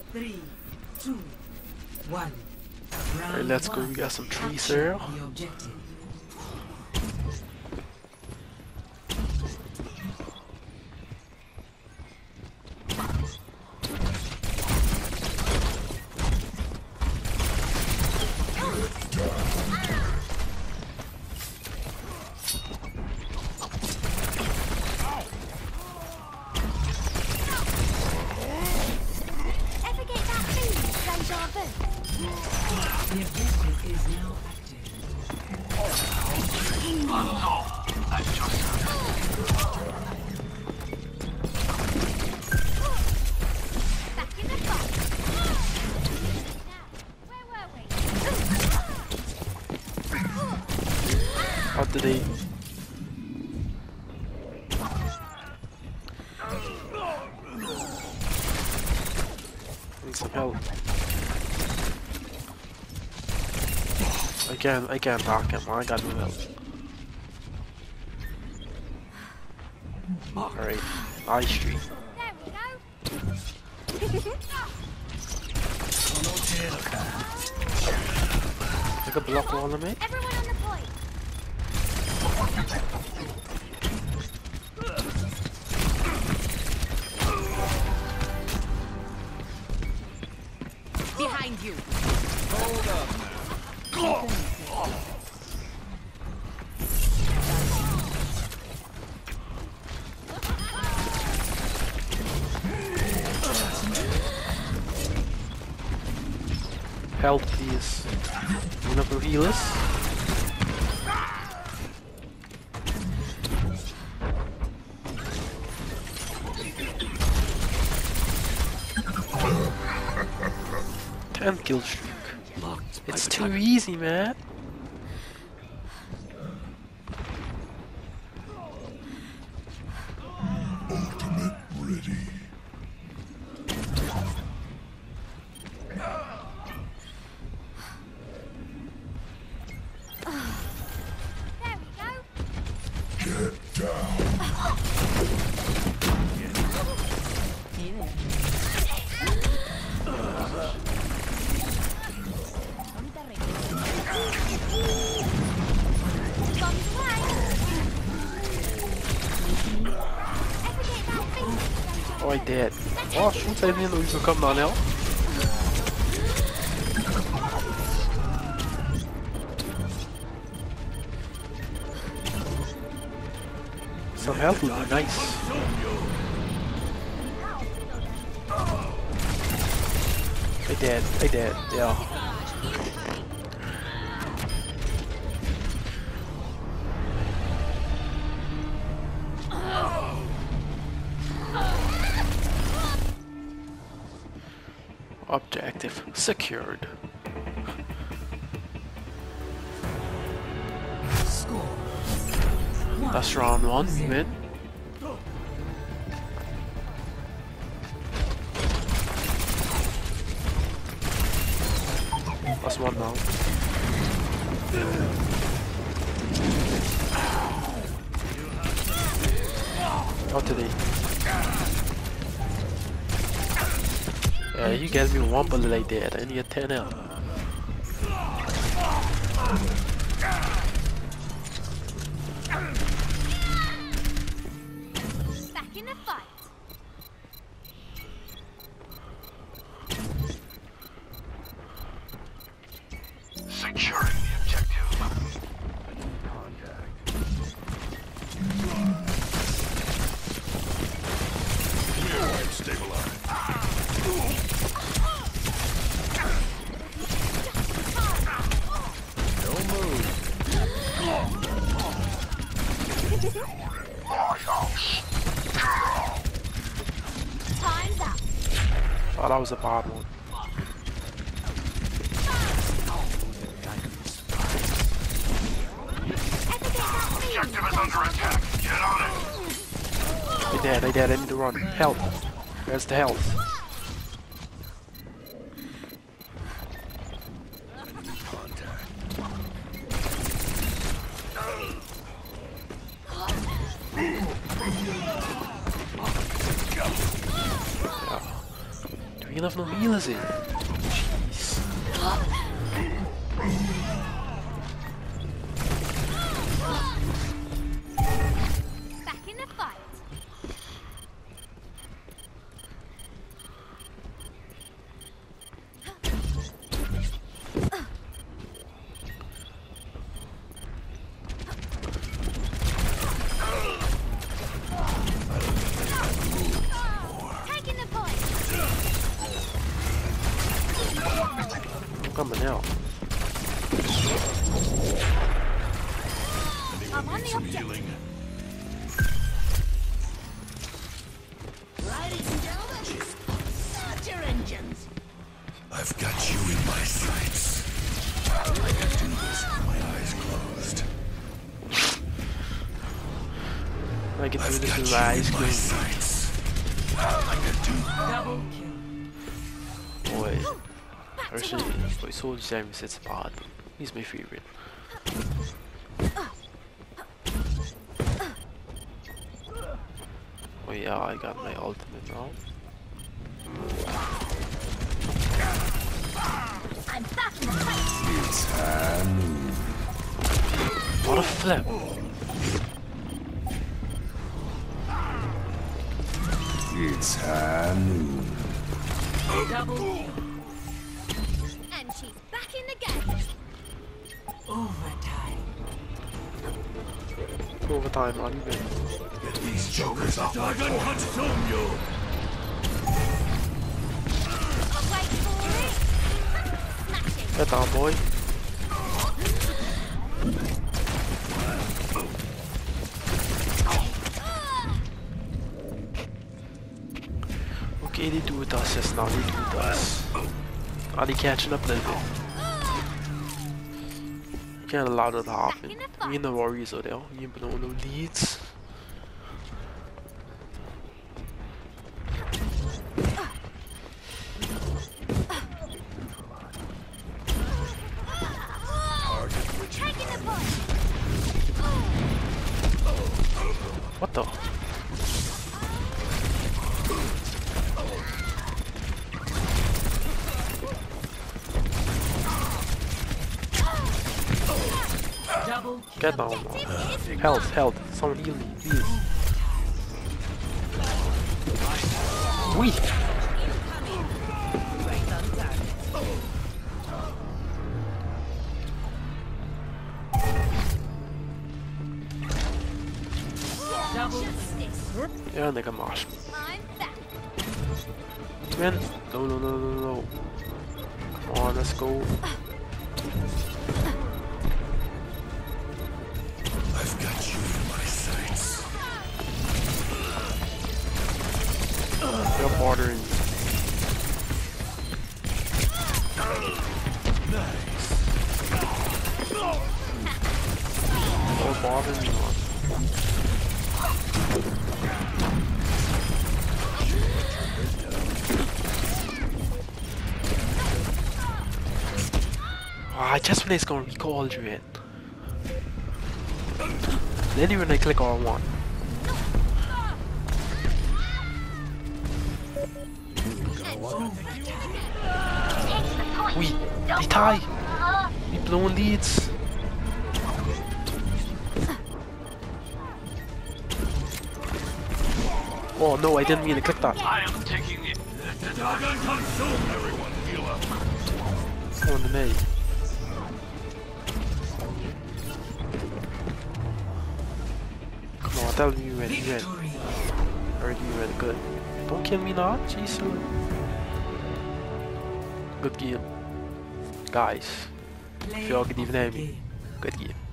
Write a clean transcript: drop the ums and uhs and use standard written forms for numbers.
3, 2, 1. Alright, let's go. We got some trees here. The objective. The objective is now active. Back in the box. Where were we? How did they? Need some help. I can't talk him. I got no help. Alright, nice street. There we go. Like a block wall on me. Everyone on the point. Behind you. Hold up now. Help, please. You know who heal us? Ten kill streak. It's too easy, man. Ultimate ready. There we go. Get down. Bombs away. Oh, I did. Oh, shoot, I didn't know you could come down now. Some help would be nice. I did, yeah. Objective secured. That's round one, win. That's one now. Out to the. Yeah, you get me one bullet like that. I need a 10 out. Back in the fight. Securing the objective. Contact. Stabilize. Don't move. Time's up. Oh, that was a bad one. Objective is under attack. Get on it. I did, I need to run. Help. Where's the health? You have no heal, is it? Jeez. Back in the fight. Taking the point. I'm coming out. I'm on the object. Ladies and gentlemen, start your engines. I've got you in my sights. I can do this with my eyes closed. I can do I've this got with you my eyes in my closed. sights. I can do. Double kill. Boy. Personally, boy, Soldier Sammy sits apart. He's my favorite. Oh yeah, I got my ultimate now. I'm back in the fight. It's Hanu. What a flip! It's Hanu. Double kill. And she's back in the game. Overtime. Overtime on even. Get these jokers off my board. I'll wait for it. Smashing. Get down, boy. Okay, they do with us just now. They do with us. Are they catching up a little bit? You can't allow that to happen. Me and the Warriors are there. You ain't blowing no leads. Taking the point. What the? Double kill. Get down, man. Health. Someone heal me, please. Wee! Double Justice. Ja, nigga, masz. I'm back. Man, no. Come on, let's go. I've got you in my sights. You're bordering. You're bothering me. Ah, just when it's gonna recall you in. Then when I click R1. We tie. We blowing leads. Oh no, I didn't mean to click that. I am taking it. Let the dragon consume everyone. Heal up. On the me. Come on, tell me you ready. You ready. victory. Already you ready. Good. Don't kill me now, jeez. Good game. Guys, if y'all could even name me. Good game.